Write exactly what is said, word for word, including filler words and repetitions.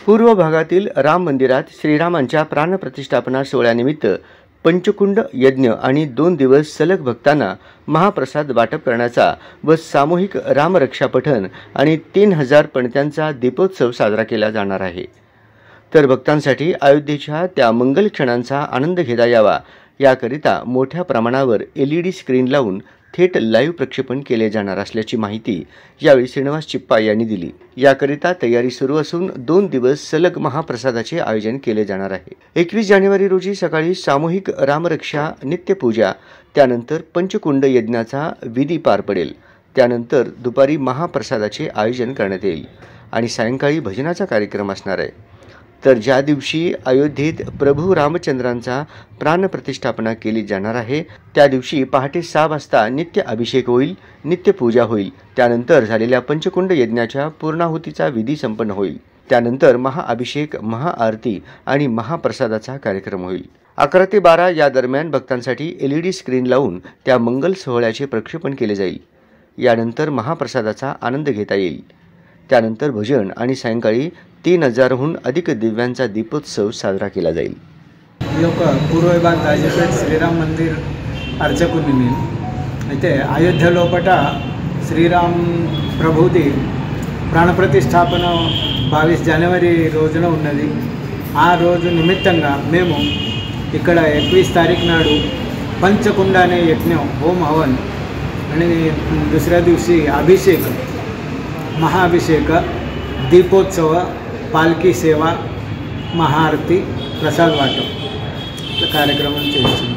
पूर्व भागातील राम मंदिरात श्रीरामांच्या प्राणप्रतिष्ठापना सोहळ्यानिमित्त पंचकुंड यज्ञ आणि दोन दिवस सलग भक्तांना महाप्रसाद वाटप करण्याचा व सामूहिक रामरक्षा पठण आणि तीन हजार पणत्यांचा दीपोत्सव साजरा केला जाणार आहे। तर भक्तांसाठी अयोध्येच्या त्या मंगल क्षणांचा आनंद घेता यावा याकरिता मोठ्या प्रमाणावर एल ई डी स्क्रीन लावून थेट लाईव्ह प्रक्षेपण केले जाणार असल्याची माहिती यावेळी श्रीनिवास चिप्पा यांनी दिली। याकरिता तयारी सुरू असून दोन दिवस सलग महाप्रसादाचे आयोजन केले जाणार आहे। एकवीस जानेवारी रोजी सकाळी सामूहिक रामरक्षा नित्यपूजा, त्यानंतर पंचकुंड यज्ञाचा विधी पार पडेल। त्यानंतर दुपारी महाप्रसादाचे आयोजन करण्यात येईल आणि सायंकाळी भजनाचा कार्यक्रम असणार आहे। तर ज्या दिवशी अयोध्येत प्रभू रामचंद्रांचा प्राणप्रतिष्ठापना केली जाणार आहे त्या दिवशी पहाटे सहा वाजता नित्य अभिषेक होईल, नित्य पूजा होईल। त्यानंतर झालेल्या पंचकुंड यज्ञाच्या पूर्णाहुतीचा विधी संपन्न होईल। त्यानंतर महाअभिषेक, महाआरती आणि महाप्रसादाचा कार्यक्रम होईल। अकरा ते बारा या दरम्यान भक्तांसाठी एल ई डी स्क्रीन लावून त्या मंगल सोहळ्याचे प्रक्षेपण केले जाईल। यानंतर महाप्रसादाचा आनंद घेता येईल। त्यानंतर भजन आणि सायंकाळी तीन हजारहून अधिक दिव्यांचा दीपोत्सव साजरा केला जाईल। लोक पूर्व विभाग दाजेपेठ श्रीराम मंदिर అర్చకుని అయితే అయోధ్య లోపట శ్రీరామ్ ప్రభుది ప్రాణప్రతిష్ఠాపన బావిస్ జనవరి రోజున ఉన్నది। ఆ రోజు నిమిత్తంగా మేము ఇక్కడ एकवीस तारीख नाडू पंचकुंड अने यज्ञ होम हवन आणि दुसऱ्या दिवशी अभिषेक, महाअभिषेक, दीपोत्सव, पालकी सेवा, महाआरती, प्रसाद वाटप कार्यक्रम చేస్తున్నాం।